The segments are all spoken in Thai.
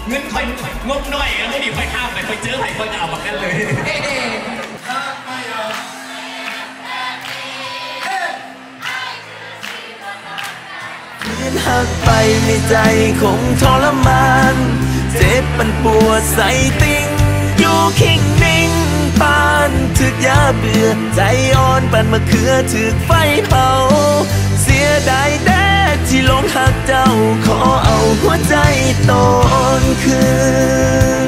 เงินคอยงบหน่อยแล้วไม่ดีคอยข้ามไปคอยเจอใครคอยเอาแบบนั้นเลยหักไปในใจคงทรมานเจ็บมันปวดใส่ติ่งอยู่คิงนิ่งปานถึกยาเบื่อใจอ่อนปันมะเขือถึกไฟเผาเสียดายแด่ที่หลงหักเจ้าขอเอาหัวใจตอนคืน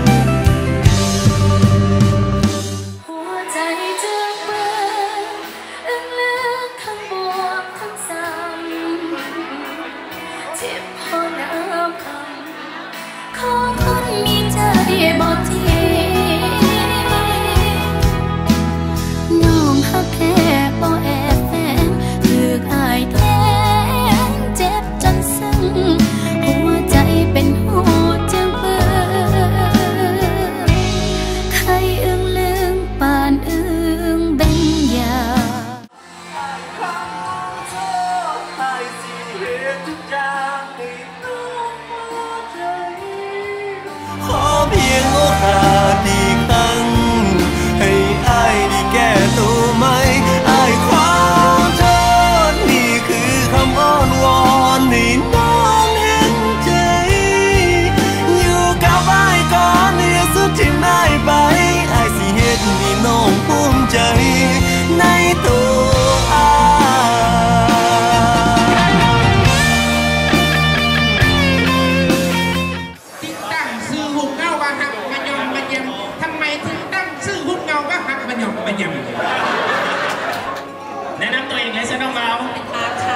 แนะนำตัวเองให้ซะน้องเราเป็นตาค่ะ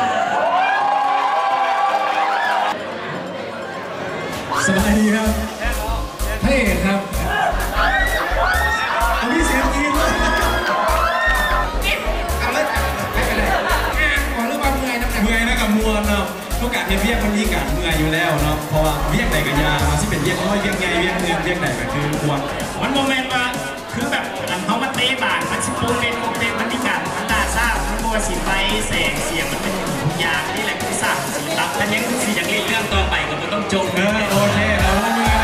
สบายดีครับเท่ครับอันนี้เสียงจริงเลยเอาเลยไม่เป็นไรขอเรื่องความเมื่อยนะเมื่อยนะกับมวลเนาะทุกการเรียกมันมีการเมื่อยอยู่แล้วเนาะเพราะว่าเรียกไหนกับยาที่เป็นเรียกน้อยเรียกไงเรียกเงินเรียกไหนก็คือมวลมันโมเมนต์ว่าคือแบบเขามาเตะบาทมันชิปูเล่นโมเมนต์มันมีการมันด่าซ่ามันโมสีไฟแสงเสียงมันเป็นยางนี่แหละคือซ่าสีตับอันนี้คือสีอย่างนี้เรื่องต่อไปก็ไม่ต้องจงโอเคแล้วเมื่อย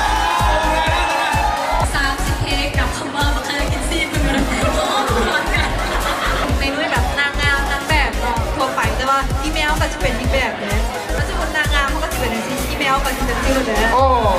30 เทคกับคำว่ามาเคยกินซีนมันในด้วยแบบนางงามนางแบบทั่วไปแต่ว่าอีเมลก็จะเป็นอีแบบเลยแล้วจะเป็นนางงามเขาก็จะเป็นอีเมลก็จะเป็นจืดเลย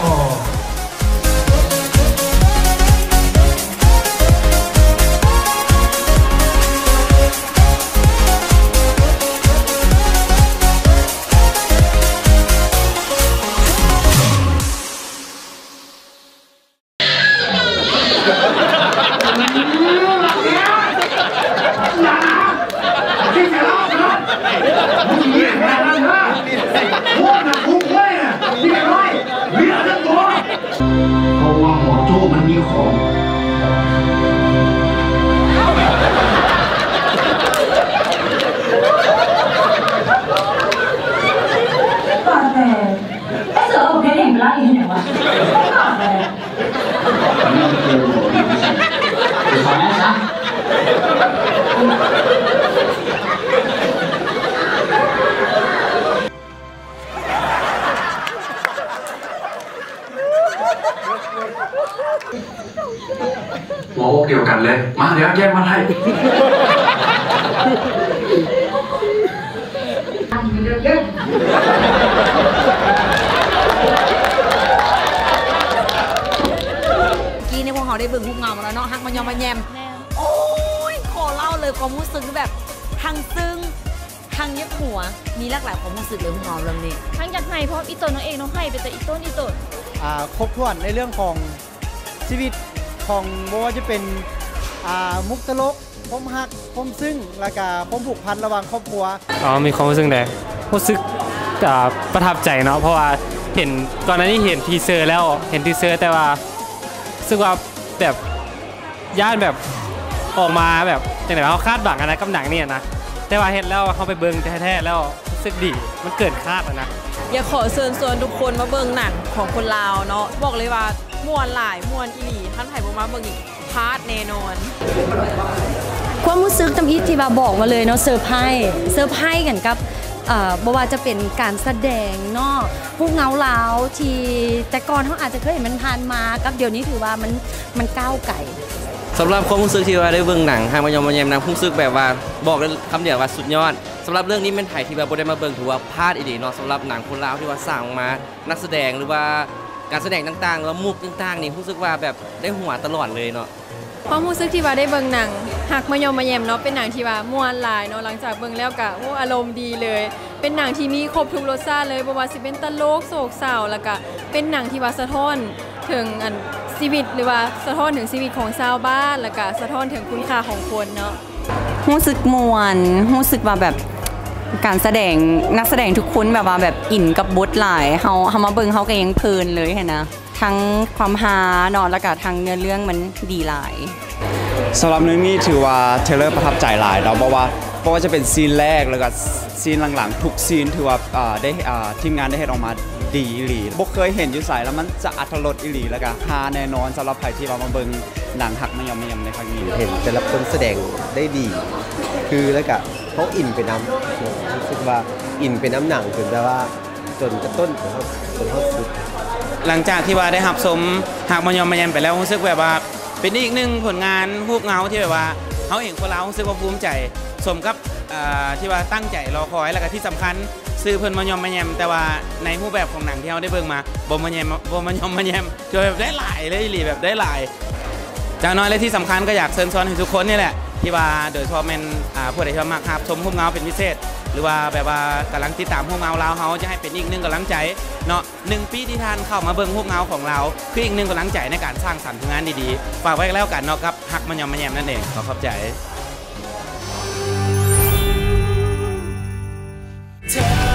หัวอกเดียวกันเลยมาเดี๋ยวแยกมาให้กี้ในพวกเขาได้เบิ่งทุกเงามาแล้วเนาะฮักมันยอมมาแยมโอ้ยขอเล่าเลยความรู้สึกแบบทั้งซึ้งทั้งเย็บหัวมีหลากหลายความรู้สึกเลยพวกเราเรื่องนี้ทั้งจากไหนเพราะอีต้นน้องเองน้องให้ไปแต่อีต้นครบถ้วนในเรื่องของชีวิตของว่าจะเป็นมุกตลกพมฮักพมซึ้งและก็พมผูกพันระหว่างครอบครัวมีความรู้สึกไงรู้สึกประทับใจเนาะเพราะว่าเห็นก่อนหน้านี้เห็นทีเซอร์แล้วเห็นทีเซอร์แต่ว่าซึ่งว่าแบบย่านแบบออกมาแบบอย่างไรเขาคาดหวังอะไรกับหนังเนี่ยนะแต่ว่าเห็นแล้วเขาไปเบิ้งแท้ๆแล้วรู้สึกดีมันเกินคาดนะอยากขอเชิญชวนทุกคนมาเบิ่งหนังของคนลาวเนาะบอกเลยว่าม่วนหลายม่วนอีหลีท่านไผ่บ่มาเบิ่งอีกพาร์ทแน่นอนความรู้สึกตำอิดที่บอกมาเลยเนาะเซอร์ไพรส์กันกับบ่ว่าจะเป็นการแสดงเนาะผู้เงาลาวที่แต่ก่อนเขาอาจจะเคยเห็นมันผ่านมากับเดี๋ยวนี้ถือว่ามันก้าวไกลสำหรับความรู้สึกที่ว่าได้เบิ่งหนังหากมายอมมาแยมหนังรู้สึกแบบว่าบอกได้คำเดียวว่าสุดยอดสำหรับเรื่องนี้เป็นไผ่ที่ว่าบ่ได้มาเบิ่งถือว่าพลาดอีกเนาะสำหรับหนังคนลาวที่ว่าสร้างมานักแสดงหรือว่าการแสดงต่างๆแล้วมุกต่างๆนี่รู้สึกว่าแบบได้หัวตลอดเลยเนาะความรู้สึกที่ว่าได้เบิ่งหนังหักมายอมมาแยมเนาะเป็นหนังที่ว่าม่วนหลายเนาะหลังจากเบิ่งแล้วก็อารมณ์ดีเลยเป็นหนังที่มีครบทุกรสชาติเลยบ่ว่าสิเป็นตลกโศกเศร้าแล้วก็เป็นหนังที่ว่าสะท้อนถึงชีวิตหรือว่าสะท้อนถึงชีวิตของชาวบ้านแล้วก็สะท้อนถึงคุณค่าของคนเนาะรู้สึกม่วนรู้สึกว่าแบบการแสดงนักแสดงทุกคนแบบว่าแบบอินกับบทหลายเฮามาเบิ่งเฮาก็ยังเพลินเลยนะทั้งความฮาเนาะแล้วก็ทั้งเนื้อเรื่องมันดีหลายสำหรับเรื่องนี้ถือว่าเทเลอร์ประทับใจหลายเราเพราะว่าจะเป็นซีนแรกแล้วก็ซีนหลังๆทุกซีนถือว่าได้ทีมงานได้เห็นออกมาดีอีหลีบ่เคยเห็นอยู่ใส่แล้วมันจะอัธรสอีหลีแล้วก็ฮาแน่นอนสำหรับใครที่มาเบิ่งหนังหักมายอมในครั้งนี้เห็นแต่ละคนแสดงได้ดีคือแล้วก็เขาอินไปน้ำรู้สึกว่าอินไปน้ำหนังจนแบบว่าจนกระต้นจนเขาสุดหลังจากที่ว่าได้หับสมหักมายอมไปแล้วรู้สึกแบบว่าเป็นอีกหนึ่งผลงานฮูกเงาที่แบบว่าเขาเองคนเรารู้สึกว่าภูมิใจสมกับที่ว่าตั้งใจรอคอยแล้วก็ที่สำคัญซื้อเพิ่นมายอมแต่ว่าในรูปแบบของหนังที่เราได้เบิ่งมาบ่มายอมจนแบบได้หลายเลยอีหลีแบบได้หลายจากน้อยและที่สำคัญก็อยากเชิญชวนให้ทุกคนนี่แหละที่ว่าโดยเฉพาะแม่นผู้ใดที่มักหับชมฮูกเงาเป็นพิเศษหรือว่าแบบว่ากำลังติดตามฮูกเงาเราเขาจะให้เป็นอีกหนึ่งกำลังใจเนาะ1 ปีที่ท่านเข้ามาเบิ่งฮูกเงาของเราคืออีกหนึ่งกำลังใจในการสร้างสรรค์ผลงานดีๆฝากไว้แล้วกันเนาะครับหักมายอมนั่นเองขอบใจเธอ